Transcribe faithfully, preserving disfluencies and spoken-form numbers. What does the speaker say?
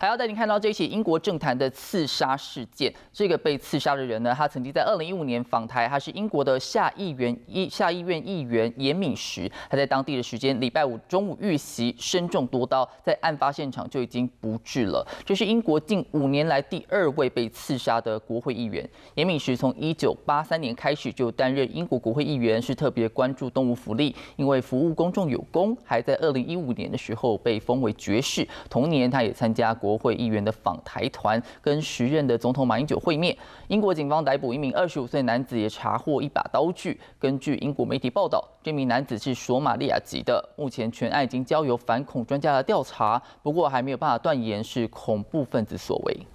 还要带您看到这起英国政坛的刺杀事件。这个被刺杀的人呢，他曾经在二零一五年访台，他是英国的下议员议下议院议员严敏时，他在当地的时间礼拜五中午遇袭，身中多刀，在案发现场就已经不治了。这是英国近五年来第二位被刺杀的国会议员。严敏时从一九八三年开始就担任英国国会议员，是特别关注动物福利，因为服务公众有功，还在二零一五年的时候被封为爵士。同年，他也参加国会议员的访台团，跟时任的总统马英九会面。英国警方逮捕一名二十五岁男子，也查获一把刀具。根据英国媒体报道，这名男子是索马利亚籍的。目前全案已经交由反恐专家来调查，不过还没有办法断言是恐怖分子所为。